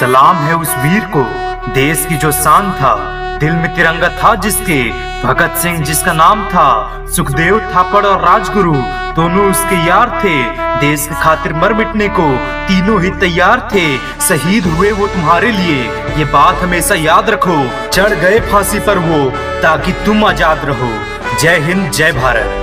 सलाम है उस वीर को, देश की जो शान था, दिल में तिरंगा था जिसके, भगत सिंह जिसका नाम था। सुखदेव थापड़ और राजगुरु दोनों उसके यार थे, देश के खातिर मर मिटने को तीनों ही तैयार थे। शहीद हुए वो तुम्हारे लिए, ये बात हमेशा याद रखो। चढ़ गए फांसी पर वो ताकि तुम आजाद रहो। जय हिंद, जय भारत।